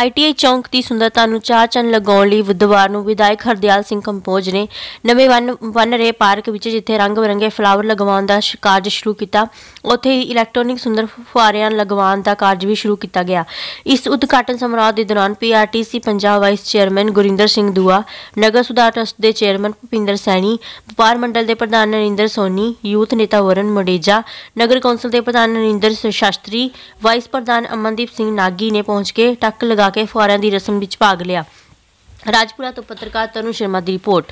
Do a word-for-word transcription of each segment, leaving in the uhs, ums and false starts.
I T I चौंक की सुंदरता ਨੂੰ ਚਾਰ ਚੰਨ ਲਗਾਉਣ ਲਈ ਬੁੱਧਵਾਰ ਨੂੰ ਵਿਧਾਇਕ ਹਰਦਿਆਲ ਸਿੰਘ ਕੰਬੋਜ ਨੇ ਨਵੇਂ ਵਨ ਵਨ ਰੇ ਪਾਰਕ ਵਿੱਚ ਜਿੱਥੇ ਰੰਗ ਬਿਰੰਗੇ ਫਲਾਵਰ ਲਗਵਾਉਣ ਦਾ ਕਾਰਜ ਸ਼ੁਰੂ ਕੀਤਾ, ਉੱਥੇ ਹੀ ਇਲੈਕਟ੍ਰੋਨਿਕ ਸੁੰਦਰ ਫੁਆਰਿਆਂ ਲਗਵਾਉਣ ਦਾ ਕਾਰਜ ਵੀ ਸ਼ੁਰੂ ਕੀਤਾ ਗਿਆ। ਇਸ ਉਦਘਾਟਨ ਸਮਾਰੋਹ ਦੇ ਦੌਰਾਨ P R T C Punjab vice chairman Gurinder Singh Dua, ਨਗਰ ਸੁਧਾਰ ਟਰਸਟ ਦੇ ਚੇਅਰਮੈਨ ਭੁਪਿੰਦਰ ਸੈਣੀ, ਵਪਾਰ ਮੰਡਲ ਦੇ ਪ੍ਰਧਾਨ ਨਰਿੰਦਰ ਸੋਨੀ, ਯੂਥ ਨੇਤਾ ਵਰਨ ਮੋਡੇਜਾ, ਨਗਰ ਕੌਂਸਲ ਦੇ ਪ੍ਰਧਾਨ ਨਰਿੰਦਰ ਸ਼ਾਸਤਰੀ, ਵਾਈਸ ਪ੍ਰਧਾਨ ਅਮਨਦੀਪ ਸਿੰਘ ਨਾਗੀ ਨੇ पहुंच के टक लगा के फुआरियां दी रस्म विच भाग लिया। राजपुरा तो पत्रकार तरुण शर्मा की रिपोर्ट।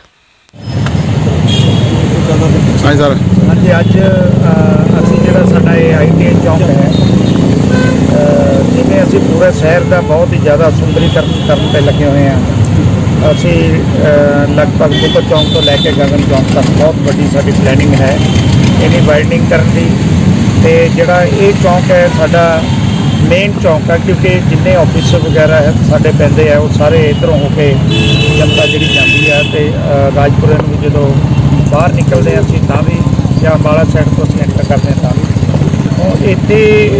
हाँ सर हाँ जी अज असी जो साडा आई टी आई चौंक है जिमें असी पूरे शहर का बहुत ही ज़्यादा सुंदरीकरण करने पर लगे हुए हैं। असी लगभग बुद्ध चौंक तो लैके गगन चौंक तक बहुत बड़ी साडी प्लैनिंग है इन्हीं वाइडनिंग करने की। तो जिहड़ा ये चौंक है साडा मेन चौंक है क्योंकि जिन्ने ऑफिस वगैरह है साढ़े पैंदे है वो सारे इधरों होके जनता जी जाती है। तो राजपुरे में जो बाहर निकलते हैं असीं तां भी या अंबाला साइड तो असीं एंटर करते हैं तां भी तो इत्थे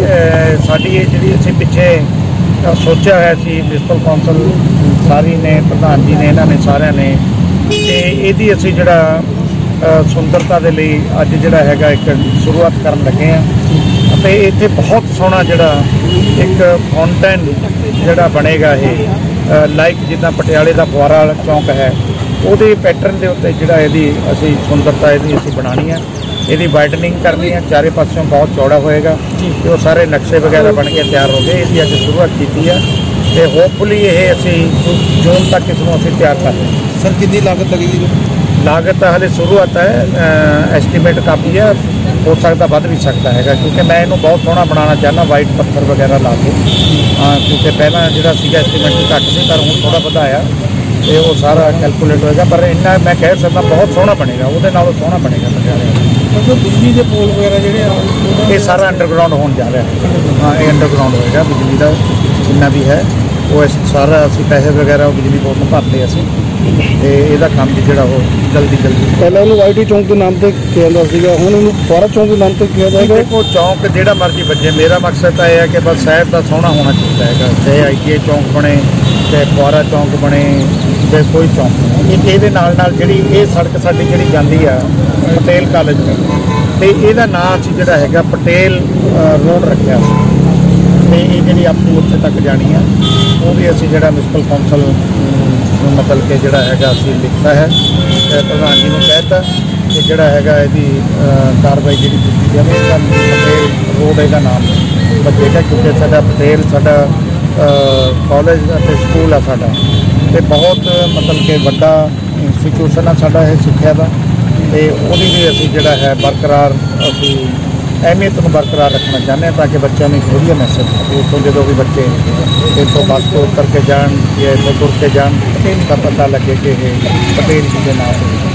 साडी जी असीं पिछे सोचा है सी म्यूनसिपल कौंसल सारी ने प्रधान जी ने इन्हां ने सारिਆਂ ने ते इहदी असीं जिहड़ा सुंदरता दे लई अज जिहड़ा हैगा एक शुरुआत करन लगे हैं। तो इत्थे बहुत सोहना जिहड़ा एक फाउंटेन जिहड़ा बनेगा ये लाइक जिद्दां पटियाले दा फुआरा चौंक है उहदे पैटर्न दे उत्ते जिहड़ा इहदी असीं सुंदरता इहदी असीं बनानी है, इहदी वाइडनिंग करनी है, चारे पासों बहुत चौड़ा होएगा ते वो सारे नक्शे वगैरह बन के तैयार हो गए। इहदी अज शुरुआत कीती है ते होपफुली ये असीं जून तक इसनूं असीं तैयार कर देंगे। सर कितनी लागत लगेगी? लागत हाले शुरुआत है, एस्टीमेट काफ़ी है, हो सकता वध भी सकता है क्योंकि मैं इन्हूं बहुत सोहना बनाना चाहना वाइट पत्थर वगैरह ला के। हाँ क्योंकि पहला जो एस्टीमेट भी घट सी पर हूँ थोड़ा वधाया तो वो सारा कैलकुलेट होएगा पर इन्ना मैं कह सकता बहुत सोहना बनेगा, वो सोहना बनेगा पटियाले। बिजली के पोल वगैरह जो ये सारा अंडरग्राउंड होने जा रहा है। हाँ ये अंडरग्राउंड होएगा बिजली का जिन्ना भी है वो सारा असीं पैसे वगैरह बिजली बोर्ड में भरते असीं ते इहदा काम भी जिहड़ा वो जल्दी जल्दी पहले इहनूं आई टी चौंक के नाम से किया जाता सीगा, हुण इहनूं फुआरा चौंक के नाम से किया जाएगा। देखो चौंक जिहड़ा मर्जी बजे, मेरा मकसद तो यह है कि बस शहर का सोहना होना चाहिए है, चाहे आई टी आई चौंक बने चाहे फुआरा चौंक बने चाहे कोई चौंक बने। इहदे नाल नाल जिहड़ी ये सड़क साडी जिहड़ी जांदी आ पटेल कॉलेज ते इहदा नां असीं जिहड़ा हैगा पटेल रोड रखिया सी ते ये जिहड़ी अपनी उत्थे तक जानी है वो भी असीं जिहड़ा म्यूनसिपल कौंसल मतलब कि जिहड़ा हैगा असीं लिखता है प्रधान जी ने कहता कि जिहड़ा हैगा इहदी कार्रवाई जिहड़ी कीती जावे पटेल रोड इहदा नाम बचेगा क्योंकि साडा पटेल साडा कॉलेज अते स्कूल है साडा ते बहुत मतलब कि वड्डा इंस्टीट्यूशन है साडा ये सिक्ख्या दा ते ओहदी भी असीं जिहड़ा है बरकरार असीं अहमियत को बरकरार रखना चाहते हैं ताकि बच्चों में वधिया मैसेज इतों जो भी बच्चे इतों बस तो उतर के जान या इतों तुर के जान पटेल का पता लगे कि पटेल जी के नाम